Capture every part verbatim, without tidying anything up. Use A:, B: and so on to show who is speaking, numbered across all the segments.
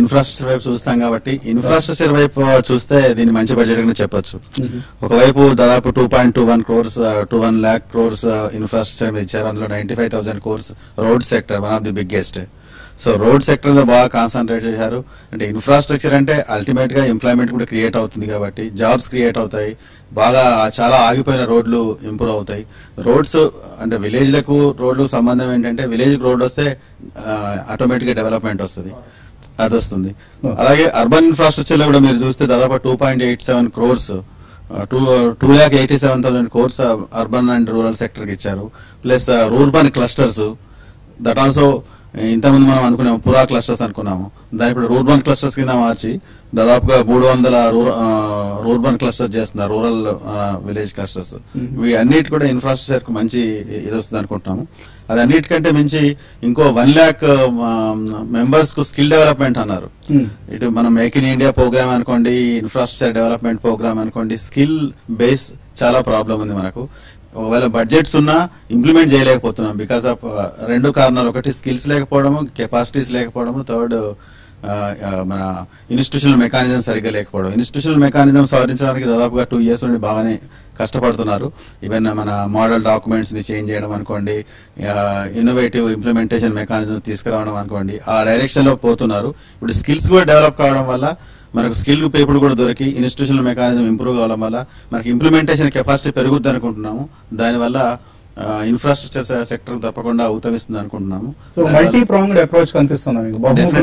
A: Infrastructure వైపు చూస్తాం కాబట్టి ఇన్ఫ్రాస్ట్రక్చర్ వైపు చూస్తే దీన్ని మంచి బడ్జెట్ గా చెప్పొచ్చు. ఒకవైపు దాదాపు two point two one crores two one lakh crores infrastructure మీద ఇచ్చారు. అందులో ninety five thousand crores road sector, one of the biggest. So road sector లో బాగా కాన్సన్ట్రేట్ చేశారు. అంటే ఇన్ఫ్రాస్ట్రక్చర్ అంటే అల్టిమేట్ గా ఎంప్లాయ్మెంట్ కూడా క్రియేట్ అవుతుంది కాబట్టి జాబ్స్ క్రియేట్ అవుతాయి, బాగా చాలా ఆగిపోయిన రోడ్లు ఇంప్రూవ్ అవుతాయి. రోడ్స్ అంటే విలేజ్ లకు రోడ్లకు సంబంధం ఏంటంటే విలేజ్ రోడ్ వస్తే ఆటోమేటిక్ గా డెవలప్మెంట్ వస్తుంది, అది వస్తుంది. అలాగే అర్బన్ ఇన్ఫ్రాస్ట్రక్చర్ లో కూడా మీరు చూస్తే దాదాపు two point eight seven crores two two lakh eighty seven thousand crores urban and rural sector కి ఇచ్చారు. Plus rurban clusters, that also ఇంతకుముందు మనం అనుకున్నాము పురా క్లస్టర్స్ అనుకున్నాము, దాని ఇప్పుడు రూర్బన్ క్లస్టర్స్ కింద మార్చి దాదాపుగా మూడు వందల రూర్బన్ క్లస్టర్స్ చేస్తున్నారు, రూరల్ విలేజ్ క్లస్టర్స్. ఇవి అన్నిటి కూడా ఇన్ఫ్రాస్ట్రక్చర్ కు మంచి ఇది వస్తుంది అనుకుంటున్నాము. అది అన్నిటికంటే మించి ఇంకో వన్ ల్యాక్ మెంబర్స్ కు స్కిల్ డెవలప్మెంట్ అన్నారు. ఇటు మనం మేక్ ఇన్ ఇండియా ప్రోగ్రామ్ అనుకోండి, ఇన్ఫ్రాస్ట్రక్చర్ డెవలప్మెంట్ ప్రోగ్రామ్ అనుకోండి, స్కిల్ బేస్ చాలా ప్రాబ్లం ఉంది మనకు. ఒకవేళ బడ్జెట్స్ ఉన్నా ఇంప్లిమెంట్ చేయలేకపోతున్నాం బికాస్ ఆఫ్ రెండు కారణాలు. ఒకటి స్కిల్స్ లేకపోవడము, కెపాసిటీస్ లేకపోవడము, థర్డ్ మన ఇన్స్టిట్యూషనల్ మెకానిజం సరిగ్గా లేకపోవడం. ఇన్స్టిట్యూషనల్ మెకానిజం సవరించడానికి దాదాపుగా టూ ఇయర్స్ నుండి బాగానే కష్టపడుతున్నారు. ఈవెన్ మన మోడల్ డాక్యుమెంట్స్ ని చేంజ్ చేయడం అనుకోండి, ఇన్నోవేటివ్ ఇంప్లిమెంటేషన్ మెకానిజం తీసుకురావడం అనుకోండి, ఆ డైరెక్షన్ లో పోతున్నారు. ఇప్పుడు స్కిల్స్ కూడా డెవలప్ కావడం వల్ల మనకు స్కిల్ పేపర్ కూడా దొరికి ఇన్స్టిట్యూషనల్ మెకానిజం ఇంప్రూవ్ కావడం వల్ల మనకి ఇంప్లిమెంటేషన్ కెపాసిటీ పెరుగుద్ది అనుకుంటున్నాము. దానివల్ల ఇన్ఫ్రాస్ట్రక్చర్ సెక్టర్ తప్పకుండా ఉత్తమిస్తుంది అనుకుంటున్నాము.
B: మల్టీ ప్రాంగ్డ్ అప్రోచ్ కనిపిస్తుంది,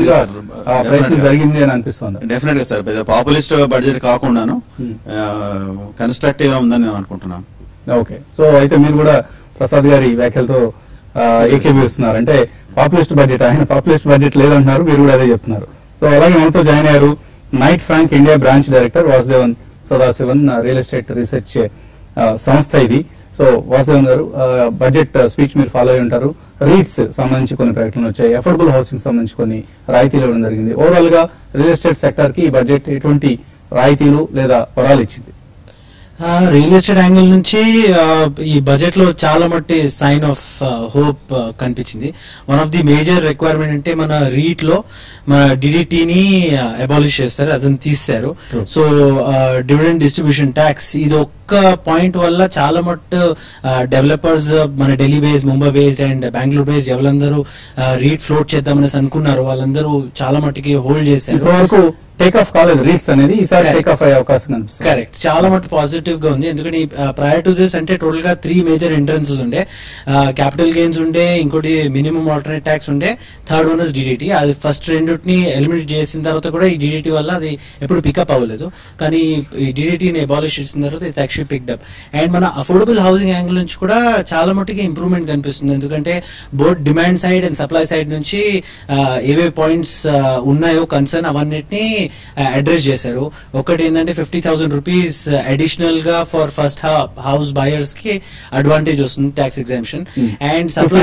A: డెఫినెట్ గా సార్. పాపులిస్ట్ బడ్జెట్ కాకుండాను కన్స్ట్రక్టివ్ గా ఉందని నేను అనుకుంటున్నాను.
B: ఓకే, సో అయితే మీరు కూడా ప్రసాద్ గారి వ్యాఖ్యలతో ఏకీభవిస్తున్నారు. అంటే పాపులిస్ట్ బడ్జెట్, ఆయన పాపులిస్ట్ బడ్జెట్ లేదంటున్నారు, మీరు కూడా అదే చెప్తున్నారు. సో అలాగే మనతో జాయిన్ అయ్యారు Knight Frank India branch director Vasudevan Sadasivan, real estate research సంస్థ ఇది. సో వాసుదేవన్ గారు, బడ్జెట్ స్పీచ్ మీరు ఫాలో అయి ఉంటారు. రీట్స్ సంబంధించి కొన్ని ప్రకటనలు వచ్చాయి, అఫోర్డబుల్ హౌసింగ్ సంబంధించి కొన్ని రాయితీలు ఇవ్వడం జరిగింది. ఓవరాల్ గా రియల్ ఎస్టేట్ సెక్టర్ కి ఈ బడ్జెట్ ఎటువంటి రాయితీలు లేదా వరాలు ఇచ్చింది?
C: రియల్ ఎస్టేట్ యాంగిల్ నుంచి ఈ బడ్జెట్ లో చాలా మట్టి సైన్ ఆఫ్ హోప్ కనిపించింది. One of the major requirement అంటే మన రీట్ లో మన డిడిటీని అబాలిష్ చేస్తారు, అదని తీస్తారు. సో డివిడెండ్ డిస్ట్రిబ్యూషన్ ట్యాక్స్ ఇది ఒక్క పాయింట్ వల్ల చాలా మట్టు డెవలపర్స్ మన Delhi based, Mumbai based and Bengaluru based ఎవరందరూ రీట్ ఫ్లోట్ చేద్దామనేసి అనుకున్నారు, వాళ్ళందరూ చాలా మట్టుకి హోల్డ్ చేశారు.
B: టేక్ ఆఫ్ కాలేదు రీట్స్ అనేది, ఈసారి టేక్ ఆఫ్ అయ్యే అవకాశం కనిపిస్తుంది.
C: కరెక్ట్, చాలా మటు పాజిటివ్ గా ఉంది. ఎందుకంటే ప్రయర్ టు దిస్ అంటే టోటల్ గా త్రీ మేజర్ ఎంట్రన్సెస్ ఉండే, క్యాపిటల్ గెయిన్స్ ఉండే, ఇంకోటి మినిమం ఆల్టర్నేట్ ట్యాక్స్ ఉండే, థర్డ్ వన్ డిడిటీ. అది ఫస్ట్ రెండుని ఎలిమినేట్ చేసిన తర్వాత కూడా ఈ డిడిటీ వల్ల అది ఎప్పుడు పికప్ అవ్వలేదు, కానీ ఈ డిడిటీని అబాలిష్ చేసిన తర్వాత it's actually picked up. And మన అఫోర్డబుల్ హౌసింగ్ యాంగిల్ నుంచి కూడా చాలా మటుకి ఇంప్రూవ్మెంట్ కనిపిస్తుంది. ఎందుకంటే both demand side and supply side నుంచి ఏవే పాయింట్స్ ఉన్నాయో కన్సర్న్ అవన్నిటిని అడ్రస్ చేశారు. ఒకటి ఏంటంటే ఫిఫ్టీ థౌసండ్ రూపీస్ అడిషనల్ గా ఫర్ ఫస్ట్ హౌస్ బయర్స్ కి అడ్వాంటేజ్ వస్తుంది, tax exemption. And supply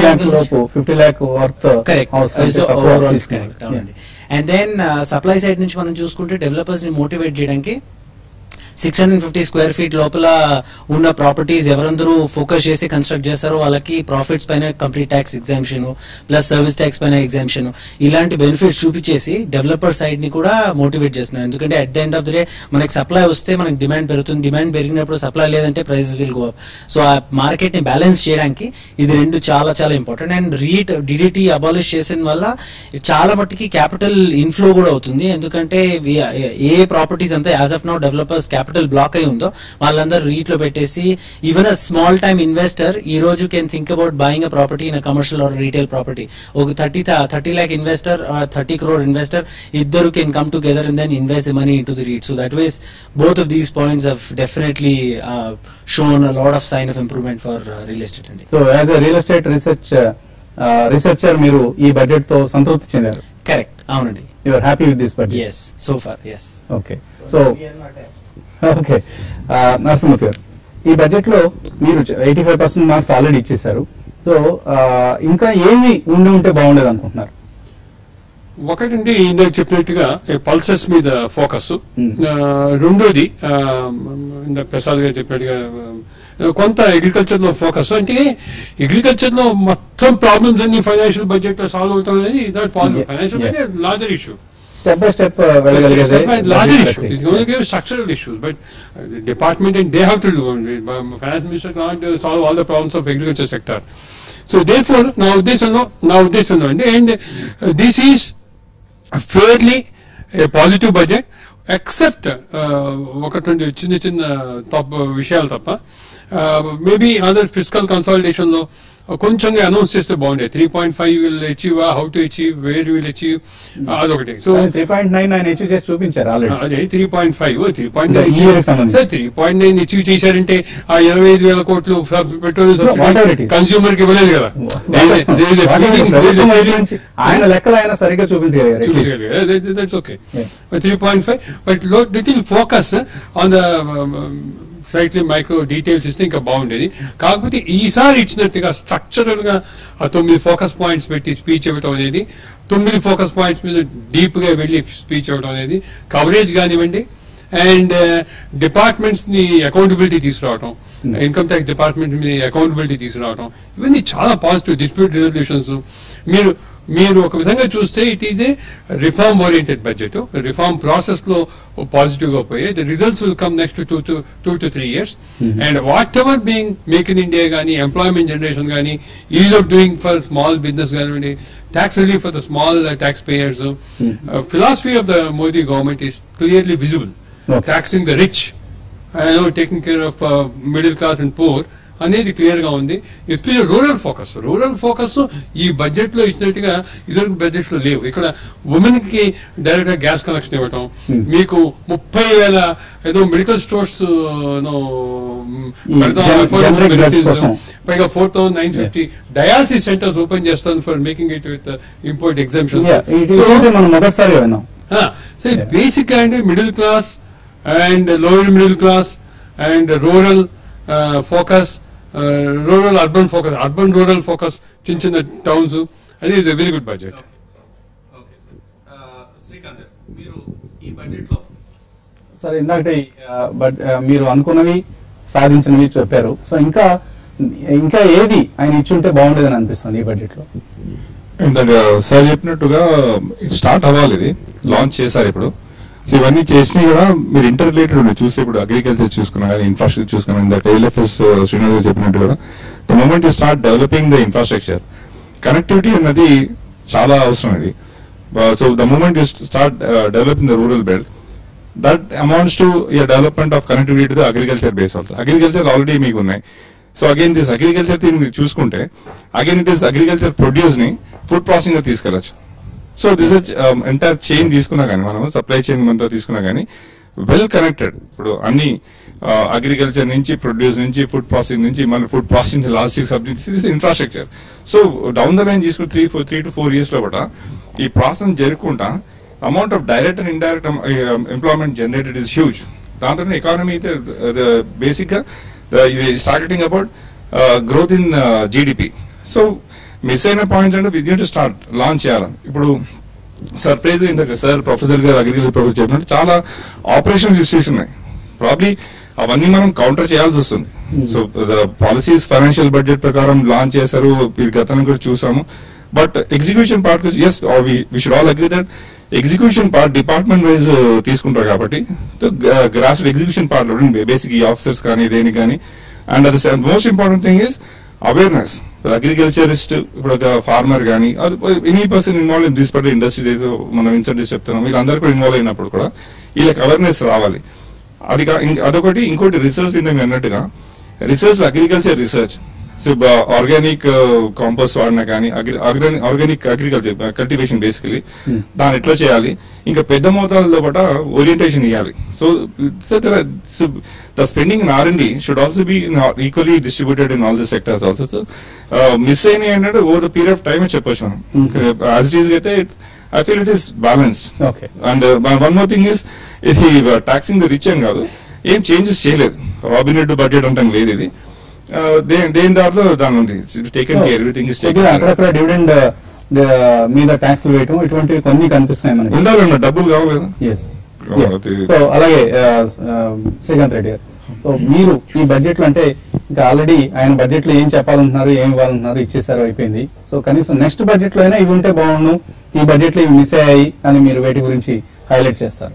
C: and then supply side నుంచి మనం చూసుకుంటే డెవలపర్స్ ని మోటివేట్ చేయడానికి six hundred fifty square feet లోపల ఉన్న ప్రాపర్టీస్ ఎవరందరూ ఫోకస్ చేసి కన్స్ట్రక్ట్ చేస్తారో వాళ్ళకి ప్రాఫిట్స్ పైన complete tax exemption plus service tax పైన ఎగ్జామ్షన్, ఇలాంటి బెనిఫిట్స్ చూపించేసి డెవలపర్ సైడ్ ని కూడా మోటివేట్ చేస్తున్నారు. ఎందుకంటే at the end of the day మనకి సప్లై వస్తే మనకి డిమాండ్ పెరుగుతుంది, డిమాండ్ పెరిగినప్పుడు సప్లై లేదంటే prices will go up. So ఆ మార్కెట్ ని బ్యాలెన్స్ చేయడానికి ఇది రెండు చాలా చాలా important. And REIT DDT abolish చేసిన వల్ల చాలా మట్టుకి క్యాపిటల్ ఇన్ఫ్లో కూడా అవుతుంది. ఎందుకంటే ఏ ప్రాపర్టీస్ అంతా as of now developers capital block అయి ఉందో వాళ్ళందరూ రీట్ లో పెట్టేసి even a small time investor ఈ రోజు can think about buying a property in commercial are retail property. ఒక thirty thirty lakh investor thirty crore investor ఇద్దరు can come together and then invest money in to the REIT. So that ways both of these points have definitely shown a lot of sign of improvement for real estate అండి.
B: So as a real estate research researcher మీరు ఈ budget తో సంతృప్తి చెందారు?
C: Correct, అవునండి.
B: You are happy with this budget?
C: yes so far yes.
B: Okay, so okay Narasimha గారు, ఈ budget లో మీరు eighty five percent marks already ఇచ్చేసారు. సో ఇంకా ఏమి ఉండి ఉంటే బాగుండేది అనుకుంటున్నారు?
D: ఒకటండి ఇందాక చెప్పినట్టుగా పల్సెస్ మీద ఫోకస్, రెండోది ఇందాక ప్రసాద్ గారు చెప్పినట్టుగా కొంత అగ్రికల్చర్ లో ఫోకస్. అంటే అగ్రికల్చర్ లో మొత్తం ప్రాబ్లమ్స్ అన్ని ఫైనాన్షియల్ బడ్జెట్ లో సాల్వ్ అవుతాం అనేది financial budget larger issue.
B: Step by step వెళ్ళగలిగేదే
D: larger issue. It's going to give structural issues, but uh, the department and they have to do it. Finance minister cannot uh, solve all the problems of agriculture sector. So therefore, now this and now this and and uh, this is fairly a positive budget, except ఒకటి రెండు చిన్న చిన్న తప్ప విషయాలు తప్ప maybe other physical consolidation లో కొంచెంగా announce చేస్తే బాగుండే three point five will achieve how to achieve where will achieve అదొకటి. సో
B: త్రీ పాయింట్ నైన్ ఆయన అచీవ్ చేసి చూపించారు
D: అదే three point five three point nine three point nine achieve చేశారంటే ఆ ఇరవై ఐదు వేల కోట్లు పెట్రోల్ కన్స్యూమర్ కి ఇవ్వలేదు కదా.
B: ఆయన లెక్కలు ఆయన సరిగ్గా చూపించగలిగారు.
D: That's okay. Three point five but little focus on the slightly micro details ఇస్తే ఇంకా బాగుండేది. కాకపోతే ఈసారి ఇచ్చినట్టుగా స్ట్రక్చరల్ గా ఆ తొమ్మిది ఫోకస్ పాయింట్స్ పెట్టి స్పీచ్ ఇవ్వడం అనేది, తొమ్మిది ఫోకస్ పాయింట్స్ మీద డీప్ గా వెళ్ళి స్పీచ్ ఇవ్వడం అనేది, కవరేజ్ కానివ్వండి అండ్ డిపార్ట్మెంట్స్ ని అకౌంటబిలిటీ తీసుకురావడం, ఇన్కమ్ ట్యాక్స్ డిపార్ట్మెంట్ మీద అకౌంటబిలిటీ తీసుకురావడం, ఇవన్నీ చాలా పాజిటివ్. డిస్ప్యూట్ రెజల్యూషన్స్ మీరు మీరు ఒక విధంగా చూస్తే it is a reform oriented budget. Reform process లో పాజిటివ్ గా పోయి the results will come next two to two to three years. And whatever being make in India కానీ, ఎంప్లాయ్మెంట్ జనరేషన్ కానీ, ease of doing for small business కానివ్వండి, tax relief for the small tax payers, philosophy of the Modi government is clearly visible. Taxing the rich, taking care of middle class and poor అనేది clear గా ఉంది. Especially rural focus rural focus ఈ budget లో ఇచ్చినట్టుగా ఇతర budgets లో లేవు. ఇక్కడ ఉమెన్ కి డైరెక్ట్ గా గ్యాస్ కనెక్షన్ ఇవ్వటం, మీకు ముప్పై వేల ఏదో మెడికల్ స్టోర్స్ పైగా four thousand nine fifty dialysis centres open చేస్తాను for making it with import exemption. Basic గా అంటే middle class and lower middle class and rural focus, rural urban focus, urban rural focus, చిన్న చిన్న towns, అది is a very good budget.
B: సరే, ఇందాక మీరు అనుకున్నవి సాధించినవి చెప్పారు. సో ఇంకా ఇంకా ఏది ఆయన ఇచ్చుంటే బాగుండేదని అనిపిస్తుంది ఈ బడ్జెట్ లో?
E: ఇందాక సార్ చెప్పినట్టుగా స్టార్ట్ అవ్వాలి, ఇది లాంచ్ చేశారు ఇప్పుడు. సో ఇవన్నీ చేసినవి కూడా మీరు ఇంటర్ రిలేటెడ్ ఉన్నాయి చూస్తే, ఇప్పుడు అగ్రికల్చర్ చూసుకున్నా కానీ, ఇన్ఫ్రాస్ట్రక్చర్ చూసుకున్నా, ఇందాక ఎల్ఎఫ్ఎస్ శ్రీనివాస్ చెప్పినట్టు కూడా the moment you start developing the infrastructure, connectivity అన్నది చాలా అవసరం ఇది. So the moment you start developing the rural belt, that amounts to development of connectivity to the agriculture base also. Agriculture already మీకు ఉన్నాయి. So again this agriculture thing మీరు చూసుకుంటే again it is agriculture produce ని food processing గా తీసుకెళ్లొచ్చు. So this is entire chain తీసుకున్నా కానీ, మనం సప్లై చైన్ అంతా తీసుకున్నా కానీ వెల్ కనెక్టెడ్. ఇప్పుడు అన్ని అగ్రికల్చర్ నుంచి, ప్రొడ్యూస్ నుంచి, ఫుడ్ ప్రాసెసింగ్ నుంచి, మన food processing logistics subjects, infrastructure. So down the line తీసుకుని three four three to four years లో కూడా ఈ ప్రాసెస్ జరుపుకుంటా amount of direct and indirect employment generated is huge. దాంతో ఎకానమీ అయితే బేసిక్ గా ఇది targeting about growth in GDP. So miss అయిన పాయింట్ అంటే we need to start launch చేయాలి. ఇప్పుడు సర్ప్రైజ్ ఇందాక సార్ ప్రొఫెసర్ గారు అగ్రికల్చర్ ప్రొఫెసర్ చెప్పినట్టు చాలా ఆపరేషనల్ ఇష్యూస్ ఉన్నాయి. ప్రాబ్లీ అవన్నీ మనం కౌంటర్ చేయాల్సి వస్తుంది. సో పాలసీస్ ఫైనాన్షియల్ బడ్జెట్ ప్రకారం లాంచ్ చేశారు, ఇది గతంలో కూడా చూసాము. But execution part as we should all agree that execution part department wise తీసుకుంటారు కాబట్టి గ్రాస్ ఎగ్జిక్యూషన్ పార్ట్ బేసిక్ ఈ ఆఫీసర్స్ కానీ దేనికి కానీ. అండ్ అది most important thing is awareness. Agriculturist, ఇప్పుడు ఒక ఫార్మర్ కానీ, any person involve in this particular industries ఏదో మనం ఇన్సెంటివ్స్ చెప్తున్నాం, వీళ్ళందరూ కూడా ఇన్వాల్వ్ అయినప్పుడు కూడా వీళ్ళకి అవేర్నెస్ రావాలి. అది అదొకటి. ఇంకోటి రీసెర్చ్ నేను అన్నట్టుగా research agriculture research, so organic compost వాడినా కానీ, ఆర్గానిక్ అగ్రికల్చర్ కల్టివేషన్ బేసికలీ దాన్ని ఎట్లా చేయాలి, ఇంకా పెద్ద మోతాదులో పాటు ఓరియంటేషన్ ఇవ్వాలి. So the spending in R and D should also be equally distributed in all the sectors also. So miss అయినాయి అంటే over the period of time చెప్పొచ్చు మనం. యాజ్ ఇట్ ఈస్ అయితే I feel it is balanced. And one more thing is, ఇది taxing the rich అని కాదు, ఏం changes చేయలేదు. రాబినెట్ బడ్జెట్ అంటాం లేదు, ఇది దేని దాంట్లో దాని ఉంది taken care, everything is taken.
B: అక్కడక్కడ డివిడెండ్ మీద ట్యాక్స్ వేయటం ఇటువంటి కొన్ని కనిపిస్తున్నాయి మనకి.
E: ఉండాలన్న డబ్బులు కావు కదా.
B: సో అలాగే శ్రీకాంత్ రెడ్డి గారు, సో మీరు ఈ బడ్జెట్ లో అంటే ఇంకా ఆల్రెడీ ఆయన బడ్జెట్ లో ఏం చెప్పాలంటున్నారు, ఏం ఇవ్వాలంటున్నారు ఇచ్చేసారు, అయిపోయింది. సో కనీసం నెక్స్ట్ బడ్జెట్ లో అయినా ఇవి ఉంటే బాగుండు, ఈ బడ్జెట్ లో ఇవి మిస్ అయ్యాయి అని మీరు వేటి గురించి హైలైట్ చేస్తారు?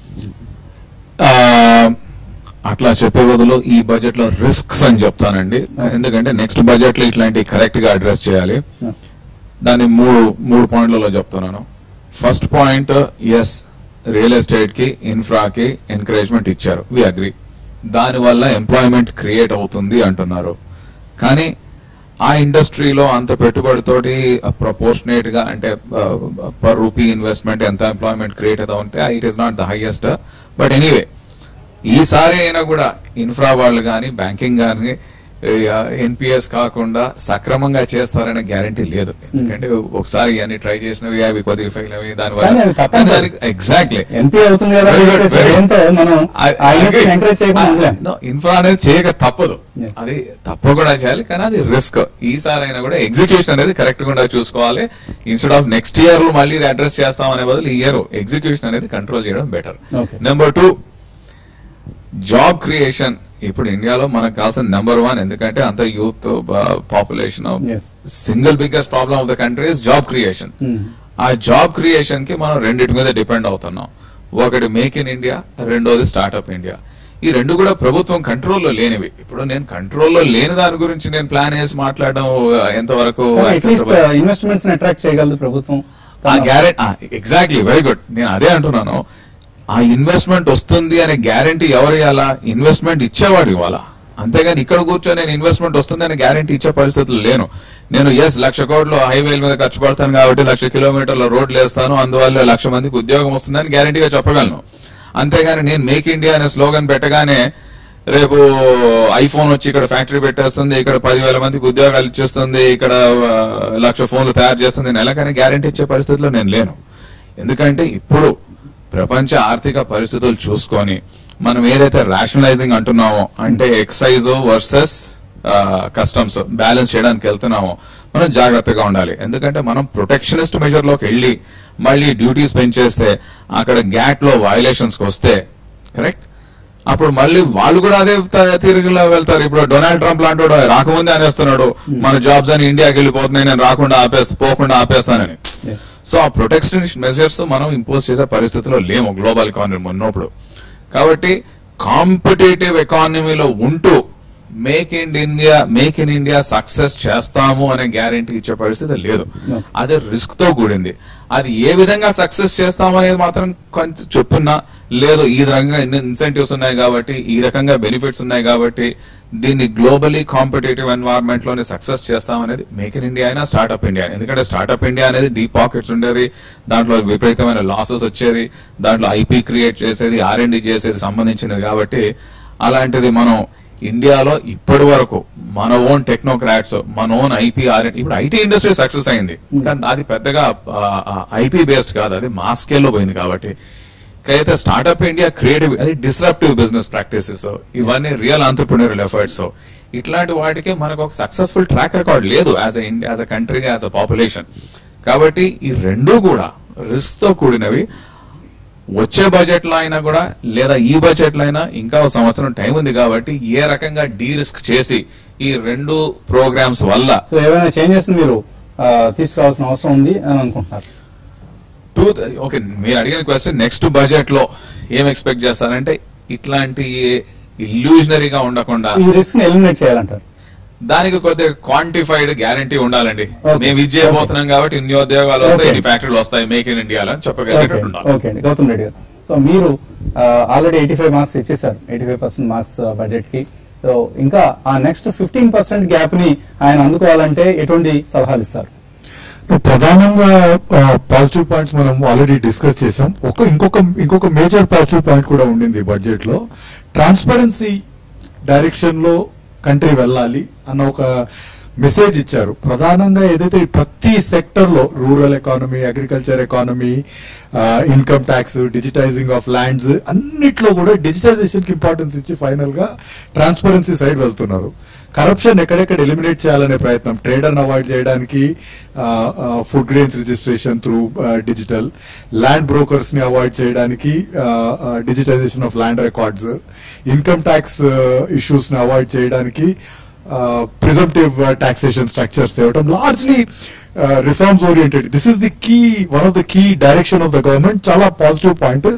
F: అట్లా చెప్పే బదులు ఈ బడ్జెట్ లో రిస్క్స్ అని చెప్తానండి. ఎందుకంటే నెక్స్ట్ బడ్జెట్ లో ఇట్లాంటి కరెక్ట్ గా అడ్రస్ చేయాలి. దాన్ని మూడు మూడు పాయింట్లలో చెప్తున్నాను. First point, yes real estate కి ఇన్ఫ్రాకి ఎంకరేజ్మెంట్ ఇచ్చారు, వి అగ్రీ. దానివల్ల ఎంప్లాయ్మెంట్ క్రియేట్ అవుతుంది అంటున్నారు. కానీ ఆ ఇండస్ట్రీలో అంత పెట్టుబడితోటి ప్రపోర్షనేట్ గా అంటే పర్ రూపీ ఇన్వెస్ట్మెంట్ ఎంత ఎంప్లాయ్మెంట్ క్రియేట్ అవుతా ఉంటే it is not the highest. But anyway ఈసారి అయినా కూడా ఇన్ఫ్రా వాళ్ళు కానీ బ్యాంకింగ్ కానీ ఎన్పిఎస్ కాకుండా సక్రమంగా చేస్తారనే గ్యారంటీ లేదు. ఎందుకంటే ఒకసారి ఇవన్నీ ట్రై చేసినవి అవి కొద్దిగా ఫెయిల్ అవి దానివల్ల ఎగ్జాక్ట్లీ ఇన్ఫ్రా అనేది చేయక తప్పదు, అది తప్పకుండా చేయాలి. కానీ అది రిస్క్. ఈసారి అయినా కూడా ఎగ్జిక్యూషన్ అనేది కరెక్ట్ గా చూసుకోవాలి. ఇన్స్టెడ్ ఆఫ్ నెక్స్ట్ ఇయర్ లో మళ్ళీ ఇది అడ్రస్ చేస్తాం అనే బదులు ఈ ఇయర్ ఎగ్జిక్యూషన్ అనేది కంట్రోల్ చేయడం better. Number two, job creation. ఇప్పుడు ఇండియాలో మనకు కావాల్సిన నెంబర్ వన్, ఎందుకంటే అంత youth population, single biggest problem of the country is job creation. ఆ జాబ్ క్రియేషన్ కి మనం రెండింటి మీద డిపెండ్ అవుతున్నాం. ఒకటి మేక్ ఇన్ ఇండియా, రెండోది స్టార్ట్అప్ ఇండియా. ఈ రెండు కూడా ప్రభుత్వం కంట్రోల్లో లేనివి. ఇప్పుడు నేను కంట్రోల్లో లేని దాని గురించి నేను ప్లాన్ వేసి మాట్లాడడం ఎంతవరకు
B: ఇన్వెస్ట్మెంట్స్ అట్రాక్ట్ చేయగలదు ప్రభుత్వం?
F: Exactly, very good. నేను అదే అంటున్నాను. ఆ ఇన్వెస్ట్మెంట్ వస్తుంది అనే గ్యారంటీ ఎవరు ఇవ్వాలా? ఇన్వెస్ట్మెంట్ ఇచ్చేవాడు ఇవ్వాలా. అంతేగాని ఇక్కడ కూర్చొని నేను ఇన్వెస్ట్మెంట్ వస్తుంది అనే గ్యారంటీ ఇచ్చే పరిస్థితులు లేను. నేను ఎస్ లక్ష కోట్లు హైవేల మీద ఖర్చు పడతాను కాబట్టి లక్ష కిలోమీటర్ల రోడ్లు వేస్తాను, అందువల్ల లక్ష మందికి ఉద్యోగం వస్తుందని గ్యారంటీగా చెప్పగలను. అంతేగాని నేను మేక్ ఇండియా అనే స్లోగన్ పెట్టగానే రేపు ఐఫోన్ వచ్చి ఇక్కడ ఫ్యాక్టరీ పెట్టేస్తుంది, ఇక్కడ పదివేల మందికి ఉద్యోగాలు ఇచ్చేస్తుంది, ఇక్కడ లక్ష ఫోన్లు తయారు చేస్తుంది, నేను ఎలాగైనా గ్యారంటీ ఇచ్చే పరిస్థితిలో నేను లేను. ఎందుకంటే ఇప్పుడు ప్రపంచ ఆర్థిక పరిస్థితులు చూసుకొని మనం ఏదైతే రేషనలైజింగ్ అంటున్నామో, అంటే ఎక్సైజ్ వర్సెస్ కస్టమ్స్ బ్యాలెన్స్ చేయడానికి వెళ్తున్నామో మనం జాగ్రత్తగా ఉండాలి. ఎందుకంటే మనం ప్రొటెక్షనిస్ట్ మెజర్ లోకి వెళ్ళి మళ్ళీ డ్యూటీస్ పెంచేస్తే అక్కడ గ్యాట్ లో వైలేషన్స్ వస్తే కరెక్ట్, అప్పుడు మళ్ళీ వాళ్ళు కూడా అదే తీరుగా వెళ్తారు. ఇప్పుడు డొనాల్డ్ ట్రంప్ లాంటి రాకముందే అనేస్తున్నాడు మన జాబ్స్ అని ఇండియాకి వెళ్ళిపోతున్నాయి, నేను రాకుండా ఆపేస్తా పోకుండా ఆపేస్తానని. సో ఆ ప్రొటెక్షనిస్ట్ మెజర్స్ మనం ఇంపోజ్ చేసే పరిస్థితిలో లేము గ్లోబల్ ఎకానమీ ఉన్నప్పుడు. కాబట్టి కాంపిటేటివ్ ఎకానమీలో ఉంటూ make in India make in India success చేస్తాము అనే గ్యారంటీ ఇచ్చే పరిస్థితి లేదు. అదే రిస్క్ తో కూడింది. అది ఏ విధంగా సక్సెస్ చేస్తాము అనేది మాత్రం కొంచెం చెప్పున్నా లేదు. ఈ రకంగా ఇన్సెంటివ్స్ ఉన్నాయి కాబట్టి, ఈ రకంగా బెనిఫిట్స్ ఉన్నాయి కాబట్టి దీన్ని గ్లోబలీ కాంపిటేటివ్ ఎన్వైరన్మెంట్ లోనే సక్సెస్ చేస్తామనేది మేక్ ఇన్ ఇండియా అయినా స్టార్ట్అప్ ఇండియా. ఎందుకంటే స్టార్ట్అప్ ఇండియా అనేది డీప్ పాకెట్స్ ఉండేది, దాంట్లో విపరీతమైన లాసెస్ వచ్చేది, దాంట్లో ఐపీ క్రియేట్ చేసేది, ఆర్ అండ్ డి చేసేది సంబంధించినది. కాబట్టి అలాంటిది మనం ఇండియాలో ఇప్పటి వరకు మన ఓన్ టెక్నోక్రాట్స్, మన ఓన్ ఐపీ ఆర్ ఇప్పుడు ఐటీ ఇండస్ట్రీ సక్సెస్ అయింది కానీ అది పెద్దగా ఐపీ బేస్డ్ కాదు, అది మాస్ స్కేల్లో పోయింది. కాబట్టి అయితే స్టార్ట్అప్ ఇండియా క్రియేటివ్, అది డిస్రప్టివ్ బిజినెస్ ప్రాక్టీసెస్, ఇవన్నీ రియల్ ఆంటర్ప్రిన్యూరల్ ఎఫర్ట్స్. ఇట్లాంటి వాటికి మనకు ఒక సక్సెస్ఫుల్ ట్రాక్ రికార్డ్ లేదు as India, as a country, as a population. కాబట్టి ఈ రెండూ కూడా రిస్క్ తో కూడినవి. వచ్చే బడ్జెట్ లో అయినా కూడా లేదా ఈ బడ్జెట్ లో అయినా ఇంకా ఒక సంవత్సరం టైం ఉంది కాబట్టి ఏ రకంగా డీ రిస్క్ చేసి ఈ రెండు ప్రోగ్రామ్స్ వల్ల
B: ఏమైనా చేంజెస్ మీరు తీసుకురావాల్సిన అవసరం ఉంది అని అనుకుంటున్నారు?
F: టూ ఓకే, మీరు అడిగిన క్వశ్చన్ నెక్స్ట్ బడ్జెట్ లో ఏం ఎక్స్పెక్ట్ చేస్తారంటే ఇట్లాంటి ఇల్యూజనరీగా ఉండకుండా
B: ఈ రిస్క్ ఎలిమినేట్ చేయాలంటారు.
F: దానికి కొద్దిగా క్వాంటిఫైడ్ గ్యారంటీ ఉండాలండి. మేము ఇది చేయబోతున్నాం కాబట్టి ఇన్ని ఉద్యోగాలు వస్తాయి, ఇన్ని ఫ్యాక్టరీలు వస్తాయి మేక్ ఇన్ ఇండియాలో అని చెప్పగలిగేటట్టు ఉండాలి.
B: ఓకే అండి, గౌతమ్ రెడ్డి గారు, సో మీరు ఆల్రెడీ ఎయిటీ ఫైవ్ మార్క్స్ ఇచ్చేసారు, eighty five percent marks budget కి. సో ఇంకా ఆ నెక్స్ట్ ఫిఫ్టీన్ పర్సెంట్ గ్యాప్ ని ఆయన అందుకోవాలంటే ఎటువంటి సలహాలు ఇస్తారు?
G: ప్రధానంగా పాజిటివ్ పాయింట్స్ మనం ఆల్రెడీ డిస్కస్ చేసాం. ఒక ఇంకొక ఇంకొక మేజర్ పాజిటివ్ పాయింట్ కూడా ఉండింది బడ్జెట్ లో. ట్రాన్స్పరెన్సీ డైరెక్షన్ లో కంట్రీ వెళ్ళాలి అన్న ఒక మెసేజ్ ఇచ్చారు. ప్రధానంగా ఏదైతే ప్రతి సెక్టర్ లో rural economy, agriculture economy, income tax, digitising of lands, అన్నిట్లో కూడా డిజిటైజేషన్ కి ఇంపార్టెన్స్ ఇచ్చి ఫైనల్ గా ట్రాన్స్పరెన్సీ సైడ్ వెళ్తున్నారు. కరప్షన్ ఎక్కడెక్కడ ఎలిమినేట్ చేయాలనే ప్రయత్నం, ట్రేడర్ని అవాయిడ్ చేయడానికి food grains registration through digital, land brokers ని అవాయిడ్ చేయడానికి digitisation of land records, income tax issues ని అవాయిడ్ చేయడానికి ప్రిజంప్టివ్ టాక్సేషన్ స్ట్రక్చర్స్ తేవడం, largely reforms oriented. This is the key, one of the key direction of the government. చాలా positive point.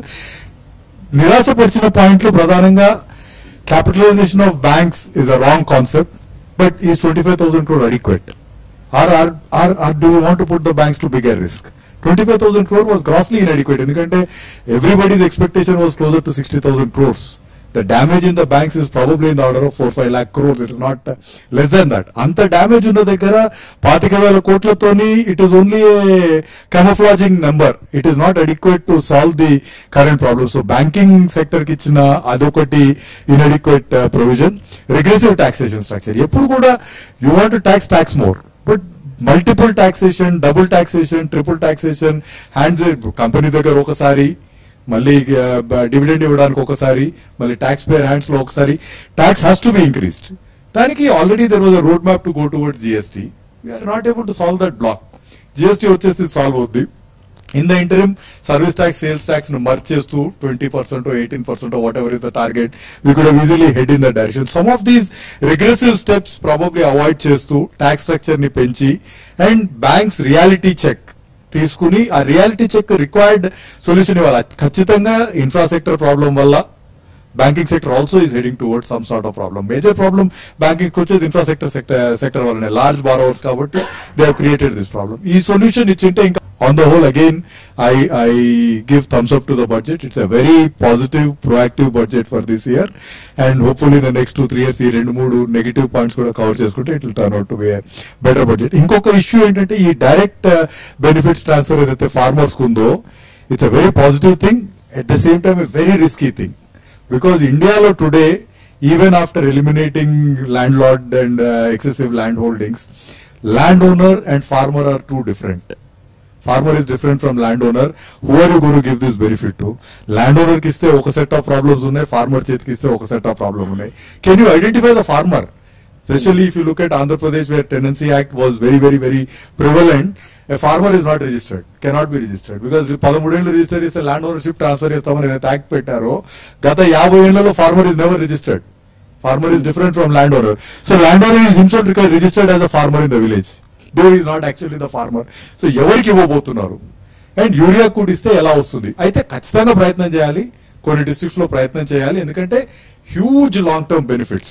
G: నిరాశపరిచిన పాయింట్లు ప్రధానంగా capitalization of banks is a wrong concept, but is twenty-five thousand crore adequate? Or, or, or, or do you want to put the banks to bigger risk? twenty-five thousand crore was grossly inadequate. ఎందుకంటే everybody's expectation was closer to sixty thousand crores. The damage in the banks is probably in the order of four to five lakh crores. It is not uh, less than that. అంత damage ఉన్న దగ్గర పాతిక వేల కోట్లతోని it is only a camouflaging number. It is not adequate to solve the current problem. So banking sector కి ఇచ్చిన అదొకటి inadequate uh, provision. Regressive taxation structure. ఎప్పుడు కూడా you want to tax, tax more. But multiple taxation, double taxation, triple taxation, hands company దగ్గర ఒకసారి, మళ్ళీ dividend ఇవ్వడానికి ఒకసారి, మళ్ళీ ట్యాక్స్ పేయర్ హ్యాండ్స్ లో ఒకసారి, tax has to be increased. దానికి already there was a road map to go towards GST. We're not able to solve that block. GST వచ్చేసి సాల్వ్ అవుద్ది. In the interim service tax, sales tax ను merge చేస్తూ twenty percent eighteen percent whatever is the target, we could have easily head in the direction. Some of these regressive steps probably avoid చేస్తూ tax structure ని పెంచి and banks reality check తీసుకుని ఆ reality check required solution ఇవ్వాలి. ఖచ్చితంగా infrastructure problem వల్ల banking sector also is heading towards some sort of problem. Major problem banking వచ్చేది infrastructure sector sector వల్లనే, లార్జ్ బారోవర్స్ కాబట్టి they have created this problem. ఈ solution ఇచ్చింటే ఇంకా on the whole, again, I, I give thumbs up to the budget. It's a very positive, proactive budget for this year. And hopefully in the next two, three years, ఈ రెండు మూడు negative points కూడా cover చేసుకుంటే it will turn out to be a better budget. ఇంకొక issue ఏంటంటే ఈ direct benefits transfer ఏదైతే farmers ఉందో, it's a very positive thing, at the same time a very risky thing. Because ఇండియాలో today, even after eliminating landlord and excessive land holdings, land owner and farmer are two different. Farmer is different from landowner. Who are you going to give this benefit to? Landowner ki iste oka set of problems unnai, farmer cheti iste oka set of problems unnai. Can you identify the farmer? Especially if you look at Andhra Pradesh, where Tenancy Act was very, very, very prevalent, a farmer is not registered, cannot be registered, because thirteen ఏళ్ళు register is a land ownership transfer చేస్తామని ఏదైతే act పెట్టారో, గత యాభై ఏళ్లలో farmer is never registered. Farmer is different from landowner. So landowner is himself registered as a farmer in the village, though he is not actually the farmer. So ఎవరికి ఇవ్వబోతున్నారు? And urea కూడా ఇస్తే ఎలా వస్తుంది? అయితే ఖచ్చితంగా ప్రయత్నం చేయాలి, కొన్ని డిస్ట్రిక్ట్స్ లో ప్రయత్నం చేయాలి, ఎందుకంటే huge long term benefits.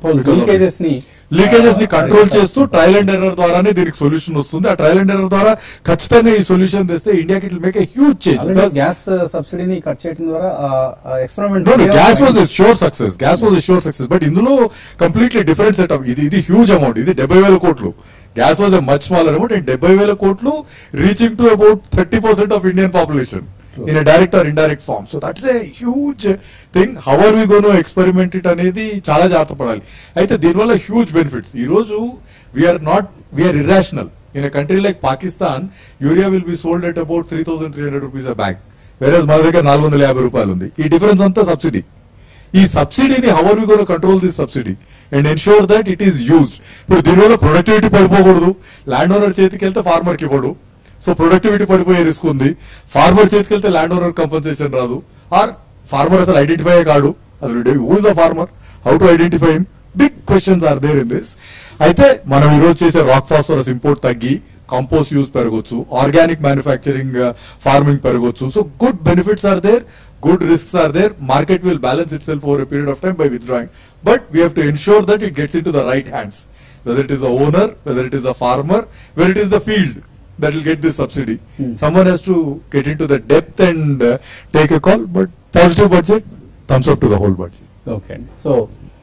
G: Leakages ని కంట్రోల్ చేస్తూ ట్రయల్ అండ్ ఎర్రర్ ద్వారానే దీనికి సొల్యూషన్ వస్తుంది. ఆ ట్రయల్ అండ్ ఎర్రర్ ద్వారా ఖచ్చితంగా ఈ సొల్యూషన్ తెస్తే ఇండియాకి it will make a huge change.
B: Gas సబ్సిడీని కట్ చేయడం ద్వారా experiment,
G: gas was a sure success, gas was a sure success. But ఇందులో కంప్లీట్లీ డిఫరెంట్ సెటప్. ఇది ఇది హ్యూజ్ అమౌంట్, ఇది డెబ్బై వేల కోట్లు. Gas was a much smaller amount, and డెబ్బై వేల కోట్లు reaching to about thirty percent of Indian population in a direct or indirect form. So that's a huge thing. How are we going to experiment it అనేది చాలా జాగ్రత్త పడాలి. అయితే దీనివల్ల huge benefits. ఈ రోజు we're not we're irrational. In a country like Pakistan, urea will be sold at about three thousand three hundred rupees a bag, వేరేజ్ మన దగ్గర నాలుగు వందల యాభై రూపాయలు ఉంది. ఈ డిఫరెన్స్ అంతా సబ్సిడీ. ఈ సబ్సిడీని how are we going to control this subsidy and ensure that it is used? ఇప్పుడు దీనివల్ల ప్రొడక్టివిటీ పడిపోకూడదు. ల్యాండ్ ఓనర్ చేతికి వెళ్తే ఫార్మర్ కి ఇవ్వడు, సో ప్రొడక్టివిటీ పడిపోయే రిస్క్ ఉంది. ఫార్మర్ చేతికి వెళ్తే ల్యాండ్ ఓనర్ కంపెన్సేషన్ రాదు, ఆర్ ఫార్మర్ అసలు ఐడెంటిఫై కాడు. అసలు who is the farmer, how to identify him? Big questions are there in this. అయితే మనం ఈ రోజు చేసే రాక్ ఫాస్ఫరస్ ఇంపోర్ట్ తగ్గి కంపోస్ట్ యూజ్ పెరగొచ్చు, ఆర్గానిక్ మ్యానుఫ్యాక్చరింగ్ ఫార్మింగ్ పెరగొచ్చు. So good benefits are there, good risks are there. Market will balance itself over a period of time by withdrawing, but we have to ensure that it gets into the right hands, whether it is a owner, whether it is a farmer, whether it is the field that will get this subsidy. Hmm. Someone has to get into the depth and uh, take a call. But positive budget, thumbs up to the whole budget.
B: Okay, so